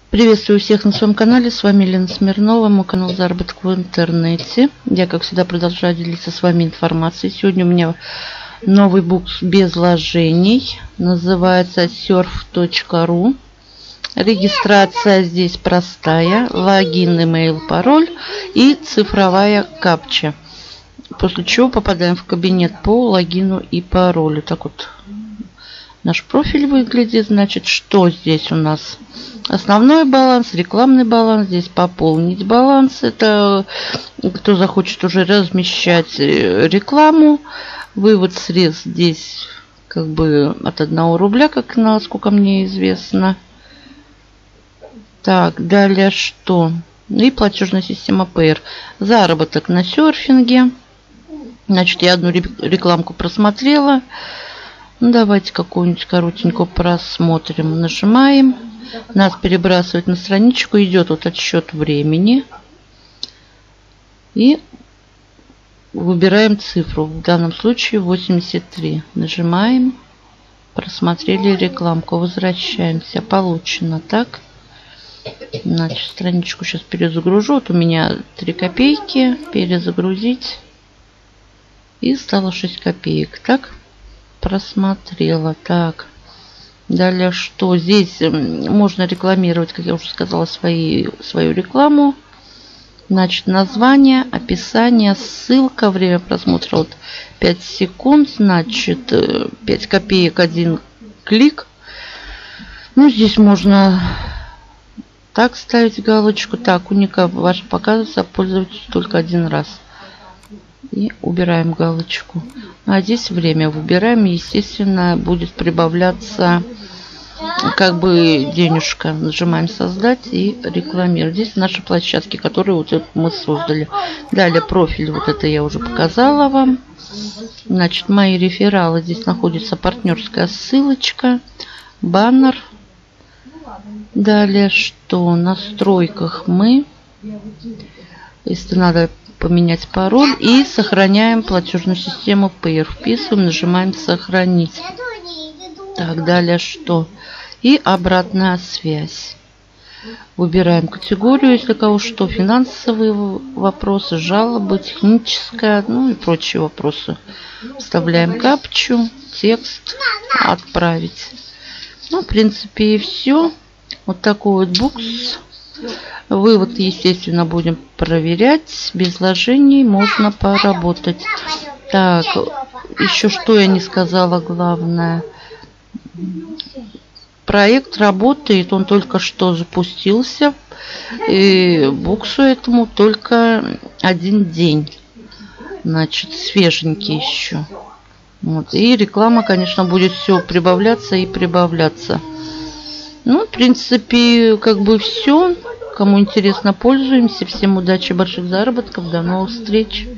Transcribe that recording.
Приветствую всех на своем канале. С вами Лена Смирнова, мой канал «Заработок в интернете». Я, как всегда, продолжаю делиться с вами информацией. Сегодня у меня новый букс без вложений. Называется surf.ru. Регистрация здесь простая. Логин, имейл, пароль и цифровая капча. После чего попадаем в кабинет по логину и паролю. Так вот наш профиль выглядит. Значит, что здесь у нас? Основной баланс, рекламный баланс. Здесь пополнить баланс. Это кто захочет уже размещать рекламу. Вывод средств здесь как бы от 1 рубля, как насколько мне известно. Так, далее что? И платежная система Payer. Заработок на серфинге. Значит, я одну рекламку просмотрела. Ну, давайте какую-нибудь коротенькую просмотрим. Нажимаем. Нас перебрасывает на страничку. Идет вот отсчет времени. И выбираем цифру. В данном случае 83. Нажимаем. Просмотрели рекламку. Возвращаемся. Получено. Так. Значит, страничку сейчас перезагружу. Вот у меня 3 копейки. Перезагрузить. И стало 6 копеек. Так. Просмотрела. Так. Далее что? Здесь можно рекламировать, как я уже сказала, свою рекламу. Значит, название, описание, ссылка, время просмотра вот 5 секунд. Значит, 5 копеек 1 клик. Ну, здесь можно так ставить галочку. Так, уникально ваш показывается, пользоваться только 1 раз. И убираем галочку. А здесь время выбираем. Естественно, будет прибавляться как бы денежка. Нажимаем создать и рекламировать. Здесь наши площадки, которые вот мы создали. Далее профиль. Вот это я уже показала вам. Значит, мои рефералы. Здесь находится партнерская ссылочка. Баннер. Далее что? В настройках мы, если надо, поменять пароль, и сохраняем платежную систему Payer. Вписываем, нажимаем сохранить. Так, далее что? И обратная связь. Выбираем категорию, если кого что, финансовые вопросы, жалобы, техническая, ну и прочие вопросы. Вставляем капчу, текст, отправить. Ну, в принципе, и все. Вот такой вот букс. Вывод, естественно, будем проверять. Без вложений можно поработать. Так, еще что я не сказала, главное. Проект работает, он только что запустился. И буксу этому только 1 день. Значит, свеженький еще. Вот. И реклама, конечно, будет все прибавляться и прибавляться. Ну, в принципе, как бы все. Кому интересно, пользуемся. Всем удачи, больших заработков. До новых встреч.